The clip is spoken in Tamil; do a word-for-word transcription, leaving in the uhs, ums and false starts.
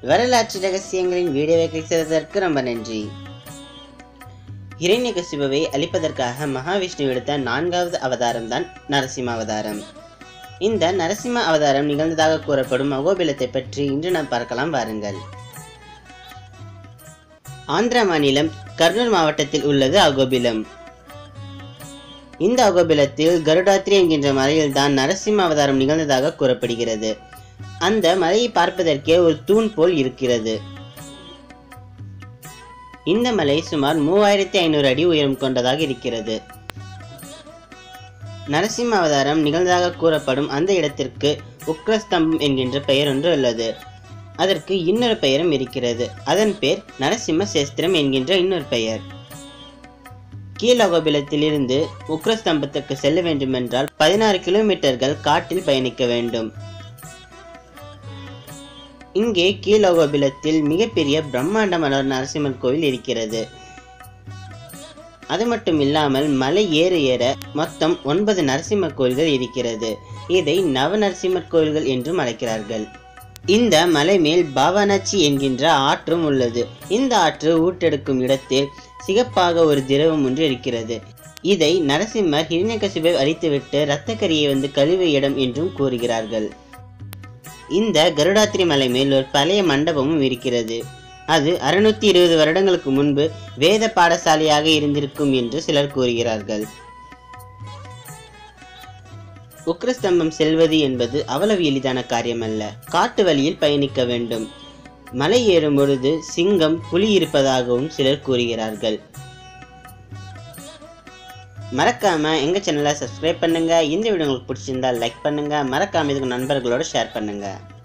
வரலாற்று ரகசியங்களின் வீடியோவை கிளிக் செய்ததற்கு ரொம்ப நன்றி. ஹிரண்யகசிபுவை அழிப்பதற்காக மகாவிஷ்ணு எடுத்த நான்காவது அவதாரம் தான் நரசிம்ம அவதாரம். இந்த நரசிம்ம அவதாரம் நிகழ்ந்ததாக கூறப்படும் அகோபிலத்தை பற்றி இன்று நாம் பார்க்கலாம் வாருங்கள். ஆந்திர மாநிலம் கர்னூல் மாவட்டத்தில் உள்ளது அகோபிலம். இந்த அகோபிலத்தில் கருடாத்ரி என்கின்ற மலையில் தான் நரசிம்ம அவதாரம் நிகழ்ந்ததாக கூறப்படுகிறது. அந்த மலையை பார்ப்பதற்கே ஒரு தூண் போல் இருக்கிறது. இந்த மலை சுமார் மூவாயிரத்தி ஐநூறு அடி உயரம் கொண்டதாக இருக்கிறது. நரசிம்ம அவதாரம் நிகழ்ந்ததாக கூறப்படும் அந்த இடத்திற்கு உக்ரஸ்தம்பம் என்கின்ற பெயர் ஒன்று உள்ளது. அதற்கு இன்னொரு பெயரும் இருக்கிறது. அதன் பேர் நரசிம்ம சேஸ்திரம் என்கின்ற இன்னொரு பெயர். கீழகோபிலத்தில் இருந்து உக்ரஸ்தம்பத்திற்கு செல்ல வேண்டுமென்றால் பதினாறு கிலோமீட்டர்கள் காட்டில் பயணிக்க வேண்டும். இங்கே கீழகோபிலத்தில் மிகப்பெரிய பிரம்மாண்டமான நரசிம்மர் கோவில் இருக்கிறது. அது மட்டும் இல்லாமல் மலை ஏற ஏற மொத்தம் ஒன்பது நரசிம்மர் கோயில்கள் இருக்கிறது. இதை நவ நரசிம்மர் கோயில்கள் என்றும் அழைக்கிறார்கள். இந்த மலை மேல் பாவனாச்சி என்கின்ற ஆற்றும் உள்ளது. இந்த ஆற்று ஊற்றெடுக்கும் இடத்தில் சிகப்பாக ஒரு திரவம் ஒன்று இருக்கிறது. இதை நரசிம்மர் ஹிரண்யகசிபுவை அழித்துவிட்டு இரத்தக்கரியை வந்து கழுவிய இடம் என்றும் கூறுகிறார்கள். இந்த கருடாத்ரி மலை மேல் ஒரு பழைய மண்டபமும் இருக்கிறது. அது அறுநூத்தி இருபது வருடங்களுக்கு முன்பு வேத பாடசாலையாக இருந்திருக்கும் என்று சிலர் கூறுகிறார்கள். உக்ரஸ்தம்பம் செல்வது என்பது அவ்வளவு எளிதான காரியமல்ல. காட்டு வழியில் பயணிக்க வேண்டும். மலை ஏறும் பொழுது சிங்கம், புலி இருப்பதாகவும் சிலர் கூறுகிறார்கள். மறக்காம எங்க சேனலை சப்ஸ்கிரைப் பண்ணுங்க. இந்த வீடியோ உங்களுக்கு பிடிச்சிருந்தா லைக் பண்ணுங்க. மறக்காம இதுக்கு நண்பர்களோட ஷேர் பண்ணுங்க.